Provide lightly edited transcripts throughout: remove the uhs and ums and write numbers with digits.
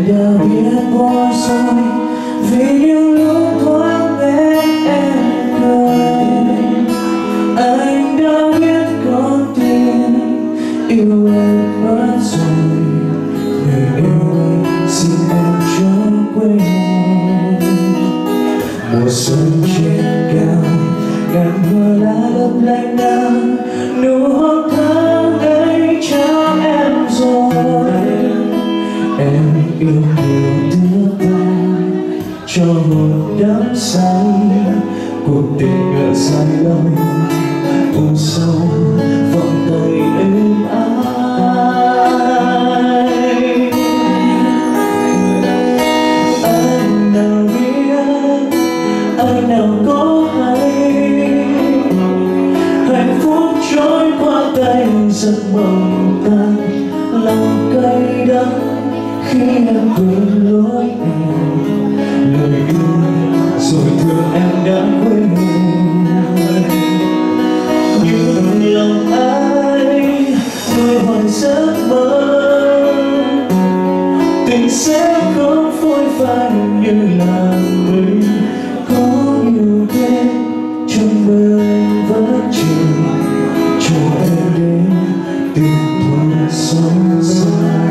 đã biết bỏ rồi vì những lúc thoáng nghe em cười. Anh đã biết con tim yêu em mất rồi, người yêu ơi xin em chớ quên. Mùa xuân trên cao ngàn hoa lá lấp lánh nắng, nụ hôn tháng ấy trao em rồi. Em yêu nhiều thứ ta cho hồn đắm say, cuộc tình ngỡ dài lâu ôm sâu vòng tay êm ái. Anh nào biết, anh nào có hay, hạnh phúc trôi qua tay giấc mộng tan, lòng cay đắng khi em quên lối em, lời yêu rồi thương em đã quên. Nhưng lòng ai nuôi hoài giấc mơ, tình sẽ không phôi phai như là mây. Có nhiều đêm trong mơ anh vẫn chờ em đến tìm thôi sống dài.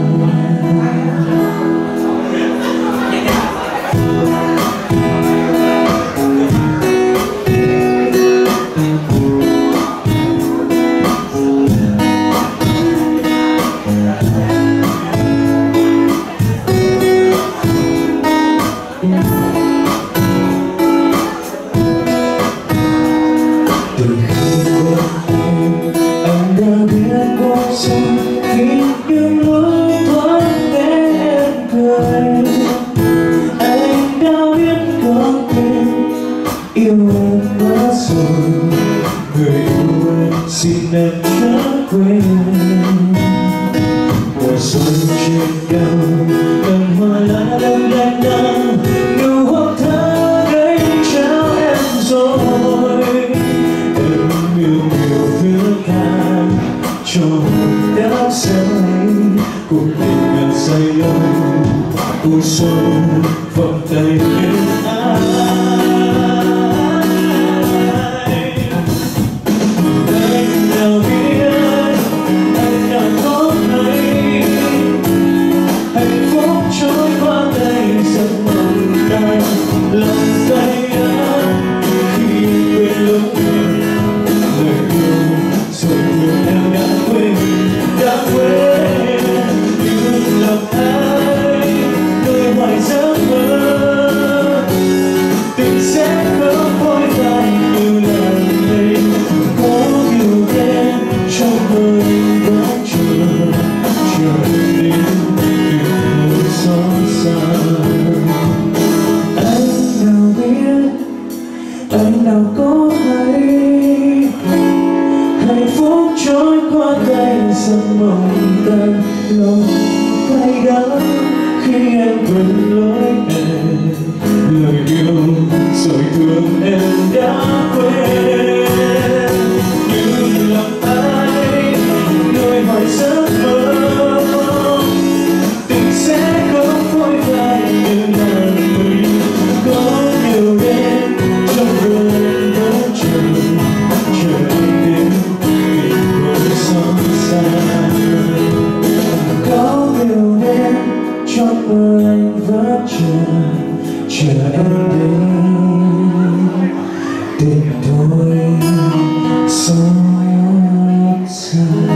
Từ khi quen em, anh đã biết bỏ rồi vì những lúc thoáng nghe em cười. Anh đã biết con tim yêu em mất rồi, người yêu ơi xin em chớ quên. Mùa xuân trên cao ngàn hoa lá lấp lánh nắng, nụ hôn thơ ấy trao em rồi. Em yêu nhiều thứ tha cho hồn đắm say, cuộc tình ngàn say lâu ôm sâu vòng tay êm ái. Anh nào biết, anh nào có hay, hạnh phúc trôi qua tay giấc mộng tan, lòng cay đắng khi quên lúc em, lời yêu rồi thương em đã quên. Nhưng lòng ai nuôi hoài giấc mơ, tình sẽ không phôi phai như là mây. Có nhiều đêm trong mơ anh vẫn chờ em đến tìm thôi xót xa. Anh nào biết, anh nào có hay, hạnh phúc trôi qua tay giấc mộng tan, lòng cay đắng khi em quên lối em, lời yêu rồi thương em đã quên. Nhưng lòng ai nuôi hoài giấc mơ, tình sẽ không phôi phai như là mây. Có nhiều đêm trong mơ anh vẫn chờ em đến tìm thôi sống xa. Có nhiều đêm trong mơ anh vẫn chờ em đến tìm thôi sống xa.